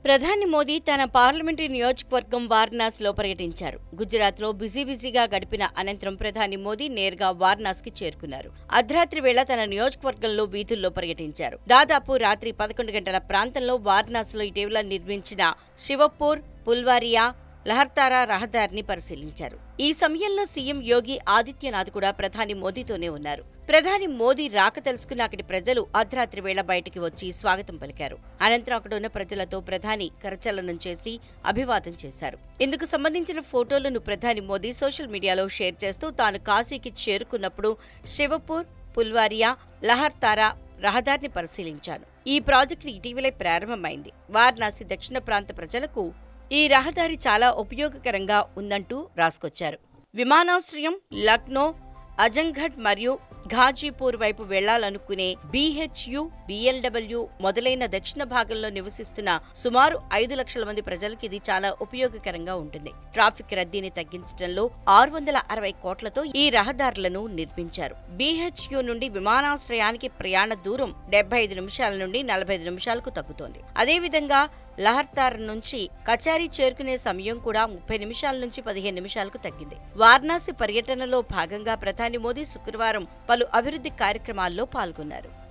ప్రధాని మోదీ తన పార్లమెంటరీ నియోజకవర్గం వారణాసిలో పర్యటించారు. గుజరాత్లో బిజీగా గడిపిన అనంతరం ప్రధాని మోదీ నేరుగా వారణాసికి చేరుకున్నారు. అర్ధరాత్రి వేళ తన నియోజకవర్గంలో వీధుల్లో పర్యటించారు. దాదాపు రాత్రి 11 గంటల ప్రాంతంలో వారణాసిలో ఇటీవల నిర్మించిన శివపూర్ పుల్వారియా లహర్తారా రహదారిని పరిశీలించారు. ఈ సమయంలో సీఎం యోగి ఆదిత్యనాథ్ కూడా ప్రధాని మోదీతోనే ఉన్నారు. ప్రధాని మోదీ రాక తెలుసుకున్న అక్కడి ప్రజలు అర్ధరాత్రి వేళ బయటికి వచ్చి స్వాగతం పలికారు. అనంతరం అక్కడ ఉన్న ప్రజలతో ప్రధాని కరచలనం చేసి అభివాదం చేశారు. ఇందుకు సంబంధించిన ఫోటోలను ప్రధాని మోదీ సోషల్ మీడియాలో షేర్ చేస్తూ తాను కాశీకి చేరుకున్నప్పుడు శివపూర్ పుల్వారియా లహర్తారా రహదారిని పరిశీలించాను. ఈ ప్రాజెక్టు ఇటీవలే ప్రారంభమైంది. వారణాసి దక్షిణ ప్రాంత ప్రజలకు ఈ రహదారి చాలా ఉపయోగకరంగా ఉందంటూ రాసుకొచ్చారు. విమానాశ్రయం, లక్నో, అజంఘడ్ మరియు ఘాజీపూర్ వైపు వెళ్లాలనుకునే BHU, BLW మొదలైన దక్షిణ భాగంలో నివసిస్తున్న సుమారు 5 లక్షల మంది ప్రజలకు ఇది చాలా ఉపయోగకరంగా ఉంటుంది. ట్రాఫిక్ రద్దీని తగ్గించడంలో 660 కోట్లతో ఈ రహదారులను నిర్మించారు. BHU నుండి విమానాశ్రయానికి ప్రయాణ దూరం 75 నిమిషాల నుండి 45 నిమిషాలకు తగ్గుతోంది. అదేవిధంగా లహర్తార్ నుంచి కచారీ చేరుకునే సమయం కూడా 30 నిమిషాల నుంచి 15 నిమిషాలకు తగ్గింది. వారణాసి పర్యటనలో భాగంగా ప్రధాని మోదీ శుక్రవారం పలు అభివృద్ధి కార్యక్రమాల్లో పాల్గొన్నారు.